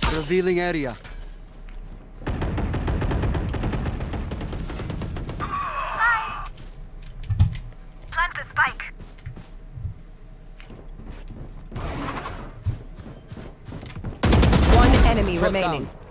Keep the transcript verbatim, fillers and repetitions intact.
Revealing area. Bye. Plant the spike. One enemy Shut remaining. down.